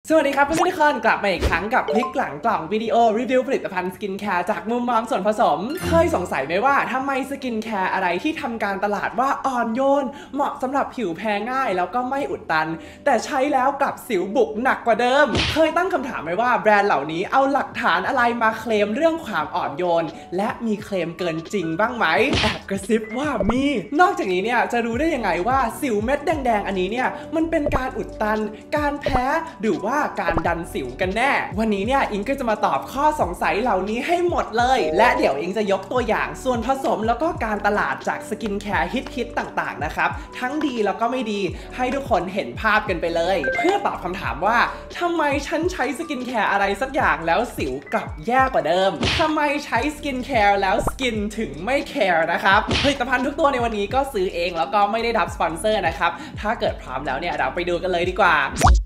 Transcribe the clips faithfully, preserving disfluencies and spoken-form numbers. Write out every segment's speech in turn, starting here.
สวัสดีครับเพื่อนๆทุกคนกลับมาอีกครั้งกับพลิกหลังกล่องวิดีโอรีวิวผลิตภัณฑ์สกินแคร์จากมุมมองส่วนผสมเคยสงสัยไหมว่าทำไมสกินแคร์อะไรที่ทำการตลาดว่าอ่อนโยนเหมาะสำหรับผิวแพ้ง่ายแล้วก็ไม่อุดตันแต่ใช้แล้วกลับสิวบุกหนักกว่าเดิมเคยตั้งคำถามไหมว่าแบรนด์เหล่านี้เอาหลักฐานอะไรมาเคลมเรื่องความอ่อนโยนและมีเคลมเกินจริงบ้างไหมแอบกระซิบว่ามีนอกจากนี้เนี่ยจะรู้ได้ยังไงว่าสิวเม็ดแดงๆอันนี้เนี่ยมันเป็นการอุดตันการแพ้หรือว่าการดันสิวกันแน่วันนี้เนี่ยอิงก็จะมาตอบข้อสงสัยเหล่านี้ให้หมดเลยและเดี๋ยวอิงจะยกตัวอย่างส่วนผสมแล้วก็การตลาดจากสกินแคร์ฮิตๆต่างๆนะครับทั้งดีแล้วก็ไม่ดีให้ทุกคนเห็นภาพกันไปเลยเพื่อตอบคำถามว่าทำไมฉันใช้สกินแคร์อะไรสักอย่างแล้วสิวกลับแย่กว่าเดิมทำไมใช้สกินแคร์แล้วสกินถึงไม่แคร์นะครับผลิตภัณฑ์ทุกตัวในวันนี้ก็ซื้อเองแล้วก็ไม่ได้รับสปอนเซอร์นะครับถ้าเกิดพร้อมแล้วเนี่ยเราไปดูกันเลยดีกว่า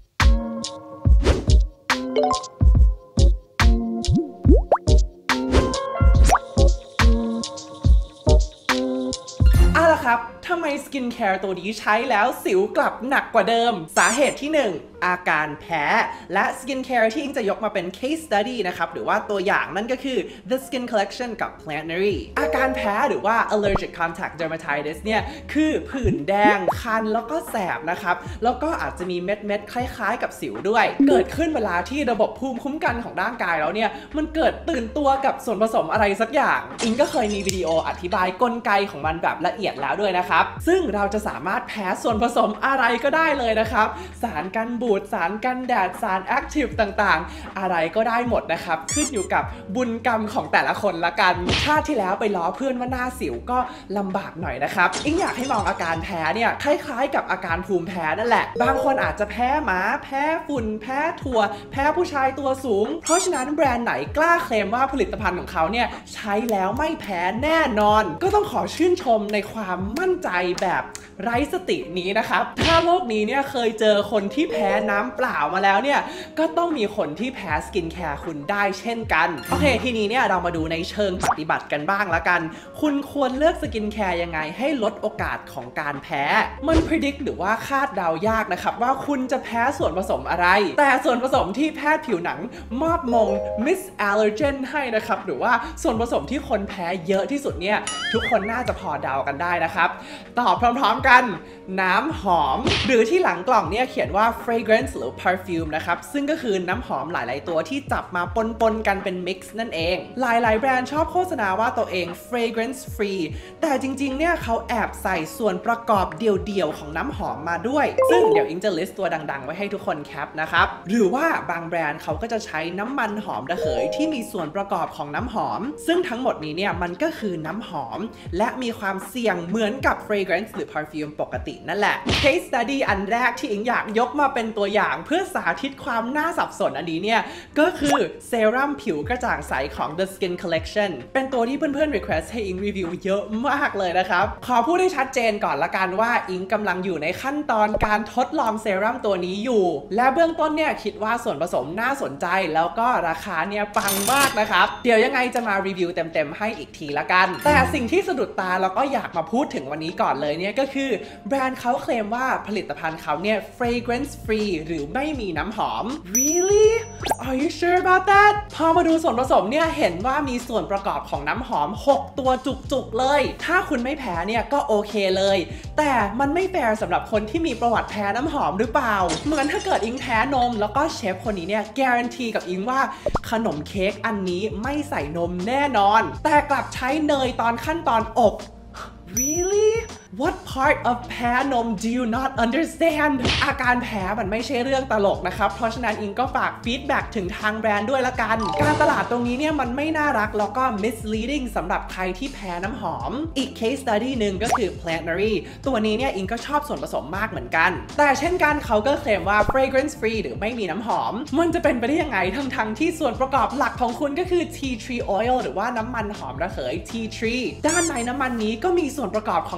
เอาล่ะครับทำไมสกินแคร์ตัวนี้ใช้แล้วสิวกลับหนักกว่าเดิมสาเหตุที่หนึ่งอาการแพ้และสกินแคร์ที่อิงจะยกมาเป็น case study นะครับหรือว่าตัวอย่างนั่นก็คือ The Skin Collection กับ Plantnery อาการแพ้หรือว่า allergic contact dermatitis เนี่ยคือผื่นแดงคันแล้วก็แสบนะครับแล้วก็อาจจะมีเม็ดเม็ดคล้ายๆกับสิวด้วยเกิดขึ้นเวลาที่ระบบภูมิคุ้มกันของร่างกายแล้วเนี่ยมันเกิดตื่นตัวกับส่วนผสมอะไรสักอย่างอิงก็เคยมีวิดีโออธิบายกลไกของมันแบบละเอียดแล้วด้วยนะครับซึ่งเราจะสามารถแพ้ส่วนผสมอะไรก็ได้เลยนะครับสารกันบูดสารกันแดดสารแอคทีฟต่างๆอะไรก็ได้หมดนะครับขึ้นอยู่กับบุญกรรมของแต่ละคนละกันชาติที่แล้วไปล้อเพื่อนว่าหน้าสิวก็ลำบากหน่อยนะครับอิงอยากให้มองอาการแพ้เนี่ยคล้ายๆกับอาการภูมิแพ้นั่นแหละบางคนอาจจะแพ้หมาแพ้ฝุ่นแพ้ถั่วแพ้ผู้ชายตัวสูงเพราะฉะนั้นแบรนด์ไหนกล้าเคลมว่าผลิตภัณฑ์ของเขาเนี่ยใช้แล้วไม่แพ้แน่นอนก็ต้องขอชื่นชมในความมั่นใจแบบไร้สตินี้นะครับถ้าโลกนี้เนี่ยเคยเจอคนที่แพ้น้ำเปล่ามาแล้วเนี่ยก็ต้องมีคนที่แพ้สกินแคร์คุณได้เช่นกันโอเคทีนี้เนี่ยเรามาดูในเชิงปฏิบัติกันบ้างละกันคุณควรเลือกสกินแคร์ยังไงให้ลดโอกาสของการแพ้มันพิจิตรหรือว่าคาดเดายากนะครับว่าคุณจะแพ้ส่วนผสมอะไรแต่ส่วนผสมที่แพทย์ผิวหนังมอบมง Miss Allergen ให้นะครับหรือว่าส่วนผสมที่คนแพ้เยอะที่สุดเนี่ยทุกคนน่าจะพอเดากันได้นะครับตอบพร้อมๆกันน้ำหอมหรือที่หลังกล่องเนี่ยเขียนว่า fragrance หรือ perfume นะครับซึ่งก็คือน้ำหอมหลายๆตัวที่จับมาปนๆกันเป็น mix นั่นเองหลายๆแบรนด์ชอบโฆษณาว่าตัวเอง fragrance free แต่จริงๆเนี่ยเขาแอบใส่ส่วนประกอบเดี่ยวๆของน้ำหอมมาด้วยซึ่งเดี๋ยวอิงจะ list ตัวดังๆไว้ให้ทุกคนแคปนะครับหรือว่าบางแบรนด์เขาก็จะใช้น้ำมันหอมระเหยที่มีส่วนประกอบของน้ำหอมซึ่งทั้งหมดนี้เนี่ยมันก็คือน้ำหอมและมีความเสี่ยงเหมือนกับ fragrance หรือ perfume ปกตินั่นแหละ case study อันแรกที่อิงอยากยกมาเป็นตัวอย่างเพื่อสาธิตความน่าสับสนอันนี้เนี่ยก็คือเซรั่มผิวกระจ่างใสของ The Skin Collection เป็นตัวที่เพื่อนๆ request ให้อิงรีวิวเยอะมากเลยนะครับขอพูดให้ชัดเจนก่อนละกันว่าอิงกำลังอยู่ในขั้นตอนการทดลองเซรั่มตัวนี้อยู่และเบื้องต้นเนี่ยคิดว่าส่วนผสมน่าสนใจแล้วก็ราคาเนี่ยปังมากนะครับเดี๋ยวยังไงจะมารีวิวเต็มๆให้อีกทีละกันแต่สิ่งที่สะดุดตาแล้วก็อยากมาพูดถึงวันนี้ก่อนเลยเนี่ยก็คือแบรนด์เขาเคลมว่าผลิตภัณฑ์เขาเนี่ย fragrance free หรือไม่มีน้ำหอม really are you sure about that พอมาดูส่วนผสมเนี่ยเห็นว่ามีส่วนประกอบของน้ำหอมหกตัวจุกๆเลยถ้าคุณไม่แพ้เนี่ยก็โอเคเลยแต่มันไม่แฟร์สำหรับคนที่มีประวัติแพ้น้ำหอมหรือเปล่าเหมือนถ้าเกิดอิงแพ้นมแล้วก็เชฟคนนี้เนี่ยการันตีกับอิงว่าขนมเค้กอันนี้ไม่ใส่นมแน่นอนแต่กลับใช้เนยตอนขั้นตอนอบ really What part of แพ้นม do you not understand อาการแพ้มันไม่ใช่เรื่องตลกนะครับเพราะฉะนั้นอิงก็ฝากฟีดแบ็กถึงทางแบรนด์ด้วยละกันการตลาดตรงนี้เนี่ยมันไม่น่ารักแล้วก็ misleading สำหรับใครที่แพ้น้ำหอมอีก case study หนึ่งก็คือ Plantnery ตัวนี้เนี่ยอิงก็ชอบส่วนผสมมากเหมือนกันแต่เช่นกันเขาก็เคลมว่า fragrance free หรือไม่มีน้ำหอมมันจะเป็นไปได้ยังไงทั้งทั้งที่ส่วนประกอบหลักของคุณก็คือ tea tree oil หรือว่าน้ำมันหอมระเหย tea tree ด้านในน้ำมันนี้ก็มีส่วนประกอบของน้ำหอม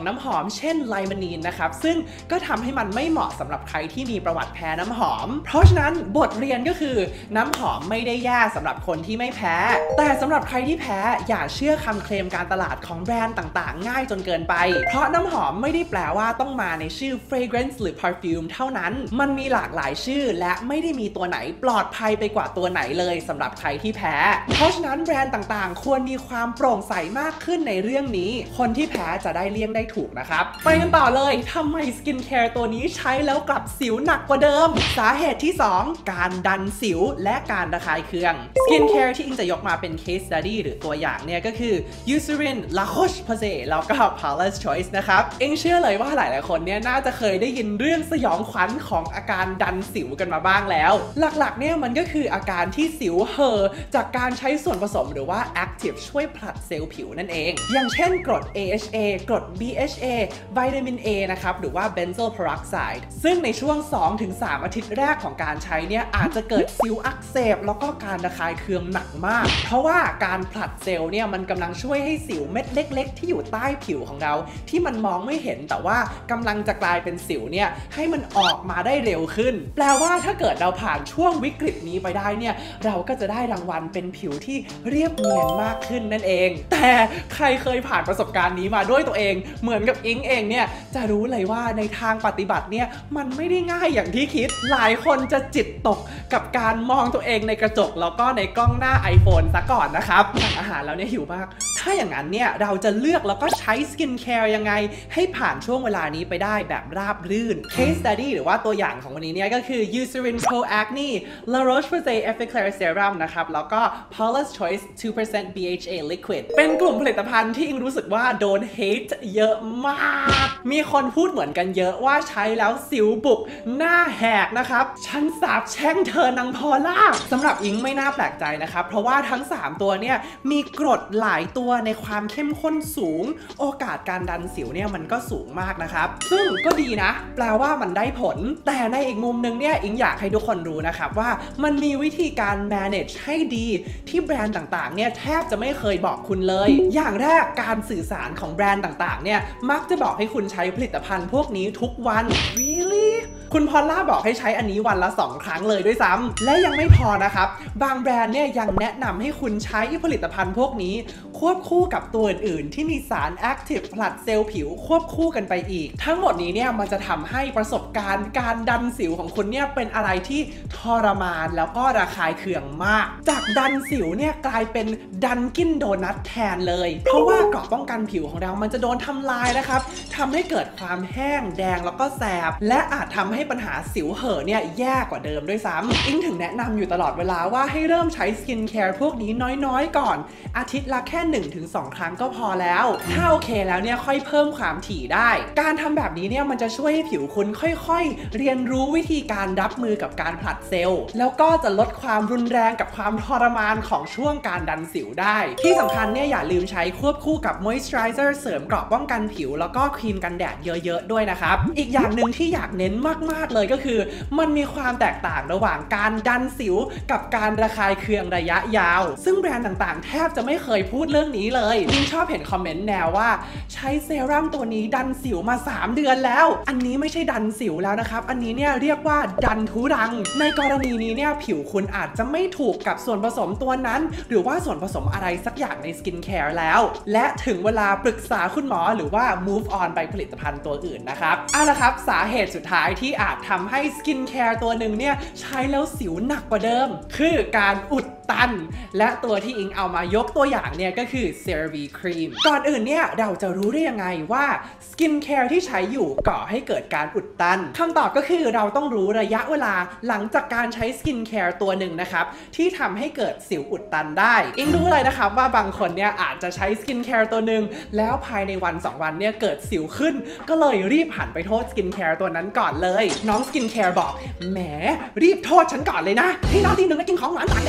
เช่นไลมานีนนะครับซึ่งก็ทำให้มันไม่เหมาะสำหรับใครที่มีประวัติแพ้น้ำหอมเพราะฉะนั้นบทเรียนก็คือน้ำหอมไม่ได้แย่สำหรับคนที่ไม่แพ้แต่สำหรับใครที่แพ้อย่าเชื่อคำเคลมการตลาดของแบรนด์ต่างๆง่ายจนเกินไปเพราะน้ำหอมไม่ได้แปลว่าต้องมาในชื่อ fragrance หรือ perfume เท่านั้นมันมีหลากหลายชื่อและไม่ได้มีตัวไหนปลอดภัยไปกว่าตัวไหนเลยสำหรับใครที่แพ้เพราะฉะนั้นแบรนด์ต่างๆควรมีความโปร่งใสมากขึ้นในเรื่องนี้คนที่แพ้จะได้เลี่ยงได้ถูกนะครับไปกันต่อเลยทำไมสกินแคร์ตัวนี้ใช้แล้วกลับสิวหนักกว่าเดิมสาเหตุที่สองการดันสิวและการระคายเคืองสกินแคร์ที่อิงจะยกมาเป็น case study หรือตัวอย่างเนี่ยก็คือ Eucerin La Roche-Posay แล้วก็ Paula's Choice นะครับอิงเชื่อเลยว่าหลายๆคนเนี่ยน่าจะเคยได้ยินเรื่องสยองขวัญของอาการดันสิวกันมาบ้างแล้วหลักๆเนี่ยมันก็คืออาการที่สิวเห่อจากการใช้ส่วนผสมหรือว่า active ช่วยผลัดเซลล์ผิวนั่นเองอย่างเช่นกรด เอ เอช เอ กรด บี เอช เอ วิตามิน A นะครับหรือว่า benzoyl peroxide ซึ่งในช่วง สองถึงสาม อาทิตย์แรกของการใช้เนี่ยอาจจะเกิดสิวอักเสบแล้วก็การระคายเคืองหนักมากเพราะว่าการผลัดเซลล์เนี่ยมันกำลังช่วยให้สิวเม็ดเล็กๆที่อยู่ใต้ผิวของเราที่มันมองไม่เห็นแต่ว่ากำลังจะกลายเป็นสิวเนี่ยให้มันออกมาได้เร็วขึ้นแปลว่าถ้าเกิดเราผ่านช่วงวิกฤตนี้ไปได้เนี่ยเราก็จะได้รางวัลเป็นผิวที่เรียบเนียนมากขึ้นนั่นเองแต่ใครเคยผ่านประสบการณ์นี้มาด้วยตัวเองเหมือนกับอิงเองเนี่ยจะรู้เลยว่าในทางปฏิบัติเนี่ยมันไม่ได้ง่ายอย่างที่คิดหลายคนจะจิตตกกับการมองตัวเองในกระจกแล้วก็ในกล้องหน้า iPhone ซะก่อนนะครับสั่งอาหารแล้วเนี่ยหิวมากถ้าอย่างนั้นเนี่ยเราจะเลือกแล้วก็ใช้สกินแคร์ยังไงให้ผ่านช่วงเวลานี้ไปได้แบบราบรื่น Case Study หรือว่าตัวอย่างของวันนี้เนี่ยก็คือ Eucerin Pro Acne La Roche-Posay Effaclar Serum นะครับแล้วก็ Paula's Choice ทูเปอร์เซ็นต์ บี เอช เอ Liquid เป็นกลุ่มผลิตภัณฑ์ที่อิงรู้สึกว่าโดนเฮทเยอะมากมีคนพูดเหมือนกันเยอะว่าใช้แล้วสิวบุกหน้าแหกนะครับฉันสาบแช่งเธอนางพอล่าสำหรับอิงไม่น่าแปลกใจนะครับเพราะว่าทั้งสามตัวเนี่ยมีกรดหลายตัวในความเข้มข้นสูงโอกาสการดันสิวเนี่ยมันก็สูงมากนะครับซึ่งก็ดีนะแปลว่ามันได้ผลแต่ในอีกมุมนึงเนี่ยอิงอยากให้ทุกคนรู้นะครับว่ามันมีวิธีการ manage ให้ดีที่แบรนด์ต่างๆเนี่ยแทบจะไม่เคยบอกคุณเลยอย่างแรกการสื่อสารของแบรนด์ต่างๆเนี่ยมักจะบอกให้คุณใช้ผลิตภัณฑ์พวกนี้ทุกวัน really คุณพอลล่าบอกให้ใช้อันนี้วันละสองครั้งเลยด้วยซ้ำและยังไม่พอนะครับบางแบรนด์เนี่ยยังแนะนำให้คุณใช้ผลิตภัณฑ์พวกนี้ควบคู่กับตัวอื่นๆที่มีสาร active ผลัดเซลล์ผิวควบคู่กันไปอีกทั้งหมดนี้เนี่ยมันจะทำให้ประสบการณ์การดันสิวของคุณเนี่ยเป็นอะไรที่ทรมานแล้วก็ระคายเคืองมากจากดันสิวเนี่ยกลายเป็นดันกินโดนัทแทนเลยเพราะว่าเกราะป้องกันผิวของเรามันจะโดนทำลายนะครับทำให้เกิดความแห้งแดงแล้วก็แสบและอาจทำให้ปัญหาสิวเห่อเนี่ยแย่กว่าเดิมด้วยซ้ำอิงถึงแนะนำอยู่ตลอดเวลาว่าให้เริ่มใช้สกินแคร์พวกนี้น้อยๆก่อนอาทิตย์ละแค่ หนึ่งถึงสอง ครั้งก็พอแล้วถ้าโอเคแล้วเนี่ยค่อยเพิ่มความถี่ได้การทำแบบนี้เนี่ยมันจะช่วยให้ผิวคุณค่อยๆเรียนรู้วิธีการรับมือกับการผลัดเซลล์แล้วก็จะลดความรุนแรงกับความทรมานของช่วงการดันสิวได้ที่สำคัญเนี่ยอย่าลืมใช้ควบคู่กับ moisturizer เสริมเกราะป้องกันผิวแล้วก็ครีมกันแดดเยอะๆด้วยนะครับอีกอย่างหนึ่งที่อยากเน้นมากๆเลยก็คือมันมีความแตกต่างระหว่างการดันสิวกับการระคายเคืองระยะยาวซึ่งแบรนด์ต่างๆแทบจะไม่เคยพูดเรื่องนี้เลยยิ่งชอบเห็นคอมเมนต์แนวว่าใช้เซรั่มตัวนี้ดันสิวมาสามเดือนแล้วอันนี้ไม่ใช่ดันสิวแล้วนะครับอันนี้เนี่ยเรียกว่าดันทุรังในกรณีนี้เนี่ยผิวคุณอาจจะไม่ถูกกับส่วนผสมตัวนั้นหรือว่าส่วนผสมอะไรสักอย่างในสกินแคร์แล้วและถึงเวลาปรึกษาคุณหมอหรือว่า move on ไปผลิตภัณฑ์ตัวอื่นนะครับเอาละครับสาเหตุสุดท้ายที่อาจทำให้สกินแคร์ตัวหนึ่งเนี่ยใช้แล้วสิวหนักกว่าเดิมคือการอุดตันและตัวที่อิงเอามายกตัวอย่างเนี่ยก็คือ ซี อาร์ วี Cream ก่อนอื่นเนี่ยเราจะรู้ได้ยังไงว่าสกินแคร์ที่ใช้อยู่ก่อให้เกิดการอุดตันคำตอบก็คือเราต้องรู้ระยะเวลาหลังจากการใช้สกินแคร์ตัวหนึ่งนะครับที่ทำให้เกิดสิวอุดตันได้อิงรู้เลยนะครับว่าบางคนเนี่ยอาจจะใช้สกินแคร์ตัวหนึ่งแล้วภายในวันสองวันเนี่ยเกิดสิวขึ้นก็เลยรีบหันไปโทษสกินแคร์ตัวนั้นก่อนเลยน้องสกินแคร์บอกแหมรีบโทษฉันก่อนเลยนะที่นอนตีหนึ่งแล้วกินของหวานตากแดดทุกวันเนี่ยไม่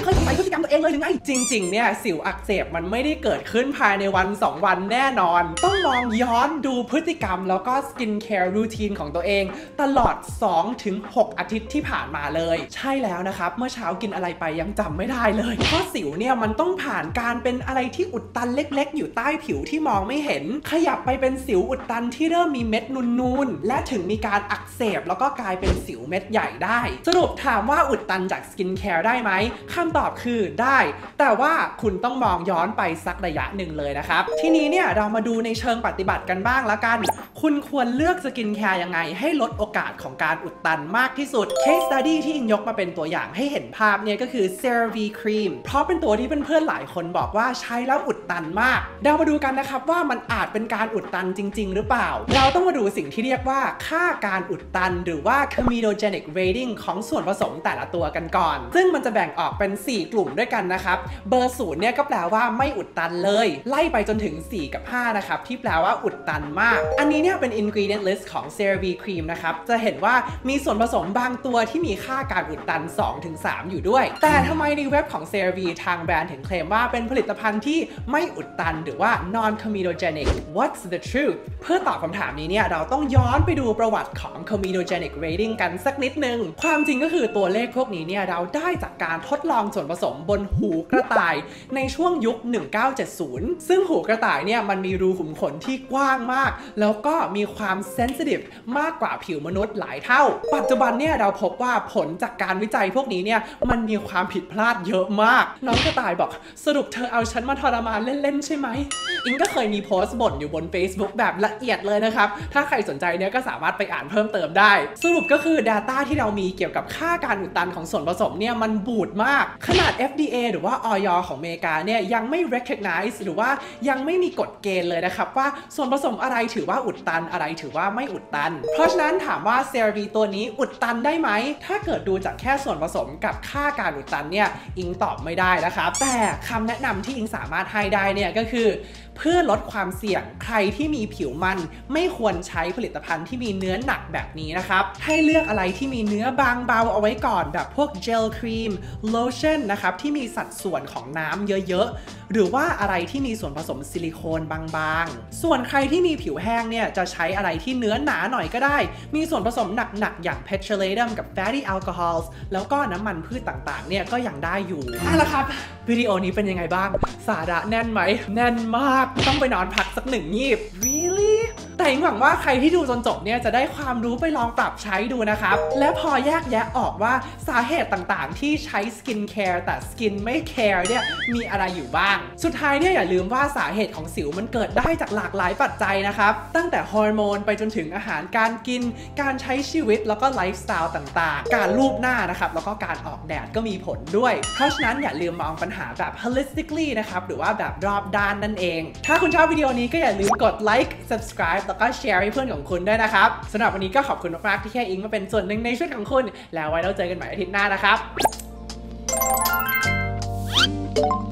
เคยสงสัยพฤติกรรมตัวเองเลยหรือไงจริงๆเนี่ยสิวอักเสบมันไม่ได้เกิดขึ้นภายในวันสองวันแน่นอนต้องลองย้อนดูพฤติกรรมแล้วก็สกินแคร์รูทีนของตัวเองตลอด สองถึงหก อาทิตย์ที่ผ่านมาเลยใช่แล้วนะครับเมื่อเช้ากินอะไรไปยังจำไม่ได้เลยเพราะสิวเนี่ยมันต้องผ่านการเป็นอะไรที่อุดตันเล็กๆอยู่ใต้ผิวที่มองไม่เห็นขยับไปเป็นสิวอุดตันที่เริ่มมีเม็ดนูนๆและถึงมีการอักเสบแล้วก็กลายเป็นสิวเม็ดใหญ่ได้สรุปถามว่าอุดตันจากสกินแคร์ได้ไหมคำตอบคือได้แต่ว่าคุณต้องมองย้อนไปสักระยะหนึ่งเลยนะครับทีนี้เนี่ยเรามาดูในเชิงปฏิบัติกันบ้างแล้วกันคุณควรเลือกสกินแคร์ยังไงให้ลดโอกาสของการอุดตันมากที่สุด Case Study ที่อิงยกมาเป็นตัวอย่างให้เห็นภาพเนี่ยก็คือ CeraVe Cream เพราะเป็นตัวที่เพื่อนๆหลายคนบอกว่าใช้แล้วอุดตันมากเรามาดูกันนะครับว่ามันอาจเป็นการอุดตันจริงๆหรือเปล่าเราต้องมาดูสิ่งที่เรียกว่าค่าการอุดตันหรือว่า comedogenic rating ของส่วนผสมแต่ละตัวกันก่อนซึ่งมันจะแบ่งออกเป็นสี่กลุ่มด้วยกันนะครับเบอร์ศูนย์เนี่ยก็แปลว่าไม่อุดตันเลยไล่ไปจนถึงสี่กับห้านะครับที่แปลว่าอุดตันมากอันนี้เนี่ยเป็น ingredient list ของ CeraVe Cream นะครับจะเห็นว่ามีส่วนผสมบางตัวที่มีค่าการอุดตัน สองถึงสาม อยู่ด้วยแต่ทำไมในเว็บของ CeraVe ทางแบรนด์ถึงเคลมว่าเป็นผลิตภัณฑ์ที่ไม่อุดตันหรือว่า non comedogenic What's the truth เพื่อตอบคำถามนี้เนี่ยเราต้องย้อนไปดูประวัติของ comedogenic rating กันสักนิดนึงความจริงก็คือตัวเลขพวกนี้เนี่ยเราได้จากการทดลองส่วนผสมบนหูกระต่ายในช่วงยุคหนึ่งเก้าเจ็ดศูนย์ซึ่งหูกระต่ายเนี่ยมันมีรูขุมขนที่กว้างมากแล้วก็มีความเซนซิทีฟมากกว่าผิวมนุษย์หลายเท่าปัจจุบันเนี่ยเราพบว่าผลจากการวิจัยพวกนี้เนี่ยมันมีความผิดพลาดเยอะมากน้องกระต่ายบอกสรุปเธอเอาฉันมาทรมานเล่นๆใช่ไหมอิงก็เคยมีโพสต์บ่นอยู่บน Facebook แบบละเอียดเลยนะครับถ้าใครสนใจเนี่ยก็สามารถไปอ่านเพิ่มเติมได้สรุปก็คือ Data ที่เรามีเกี่ยวกับค่าการอุดตันของส่วนผสมเนี่ยมันบูดมากขนาด เอฟ ดี เอ หรือว่า อย ของอเมริกาเนี่ยยังไม่ recognize หรือว่ายังไม่มีกฎเกณฑ์เลยนะครับว่าส่วนผสมอะไรถือว่าอุดตันอะไรถือว่าไม่อุดตันเพราะฉะนั้นถามว่า CeraVe ตัวนี้อุดตันได้ไหมถ้าเกิดดูจากแค่ส่วนผสมกับค่าการอุดตันเนี่ยอิงตอบไม่ได้นะครับแต่คำแนะนำที่อิงสามารถให้ได้เนี่ยก็คือเพื่อลดความเสี่ยงใครที่มีผิวมันไม่ควรใช้ผลิตภัณฑ์ที่มีเนื้อหนักแบบนี้นะครับให้เลือกอะไรที่มีเนื้อบางเบาเอาไว้ก่อนแบบพวกเจลครีมโลชั่นนะครับที่มีสัดส่วนของน้ำเยอะๆหรือว่าอะไรที่มีส่วนผสมซิลิโคนบางๆส่วนใครที่มีผิวแห้งเนี่ยจะใช้อะไรที่เนื้อหนาหน่อยก็ได้มีส่วนผสมหนักๆอย่าง petroleum กับ fatty alcohols แล้วก็น้ำมันพืชต่างๆเนี่ยก็ยังได้อยู่เอาละครับวิดีโอนี้เป็นยังไงบ้างสาระแน่นไหมแน่นมากต้องไปนอนพักสักหนึ่งงีบ really แต่หวังว่าใครที่ดูจนจบเนี่ยจะได้ความรู้ไปลองปรับใช้ดูนะครับและพอแยกแยะออกว่าสาเหตุต่างๆที่ใช้สกินแคร์แต่สกินไม่แคร์เนี่ยมีอะไรอยู่บ้างสุดท้ายเนี่ยอย่าลืมว่าสาเหตุของสิวมันเกิดได้จากหลากหลายปัจจัยนะครับตั้งแต่ฮอร์โมนไปจนถึงอาหารการกินการใช้ชีวิตแล้วก็ไลฟ์สไตล์ต่างๆการลูบหน้านะครับแล้วก็การออกแดดก็มีผลด้วยเพราะฉะนั้นอย่าลืมมองปัญหาแบบ holistically นะครับหรือว่าแบบรอบด้านนั่นเองถ้าคุณชอบวิดีโอนี้ก็อย่าลืมกด like subscribe แล้วก็แชร์ให้เพื่อนของคุณด้วยนะครับสำหรับวันนี้ก็ขอบคุณมากๆที่แค่อิงมาเป็นส่วนหนึ่งในชีวิตของคุณแล้วไว้เราเจอกันใหม่อาทิตย์หน้านะครับ